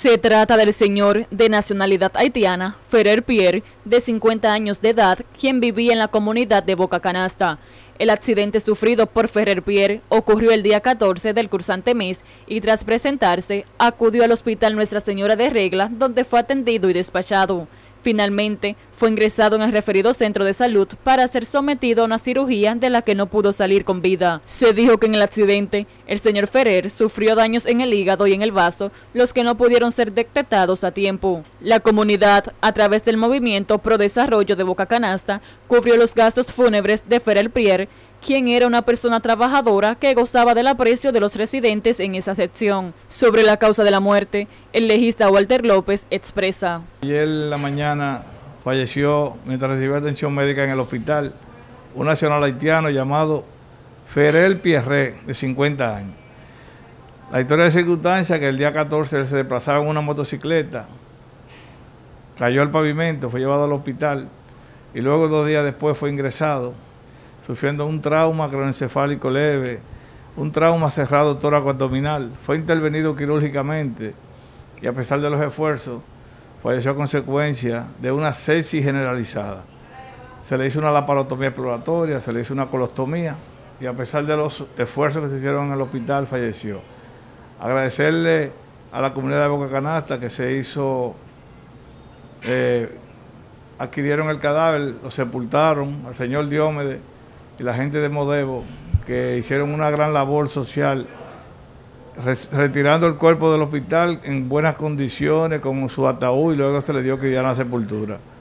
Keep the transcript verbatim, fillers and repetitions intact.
Se trata del señor de nacionalidad haitiana, Ferrer Pierre, de cincuenta años de edad, quien vivía en la comunidad de Boca Canasta. El accidente sufrido por Ferrer Pierre ocurrió el día catorce del cursante mes y tras presentarse, acudió al hospital Nuestra Señora de Regla, donde fue atendido y despachado. Finalmente, fue ingresado en el referido centro de salud para ser sometido a una cirugía de la que no pudo salir con vida. Se dijo que en el accidente, el señor Ferrer sufrió daños en el hígado y en el vaso, los que no pudieron ser detectados a tiempo. La comunidad, a través del movimiento Pro Desarrollo de Boca Canasta, cubrió los gastos fúnebres de Ferrer Pierre, quien era una persona trabajadora que gozaba del aprecio de los residentes en esa sección. Sobre la causa de la muerte, el legista Walter López expresa: Ayer en la mañana falleció, mientras recibía atención médica en el hospital, un nacional haitiano llamado Ferrer Pierre, de cincuenta años. La historia de circunstancia que el día catorce él se desplazaba en una motocicleta, cayó al pavimento, fue llevado al hospital y luego dos días después fue ingresado, sufriendo un trauma craneoencefálico leve, un trauma cerrado tóraco-abdominal. Fue intervenido quirúrgicamente y a pesar de los esfuerzos, falleció a consecuencia de una sepsis generalizada. Se le hizo una laparotomía exploratoria, se le hizo una colostomía y a pesar de los esfuerzos que se hicieron en el hospital, falleció. Agradecerle a la comunidad de Boca Canasta que se hizo, eh, adquirieron el cadáver, lo sepultaron, al señor Diomedes y la gente de Modevo, que hicieron una gran labor social, retirando el cuerpo del hospital en buenas condiciones, con su ataúd, y luego se le dio que ya la sepultura.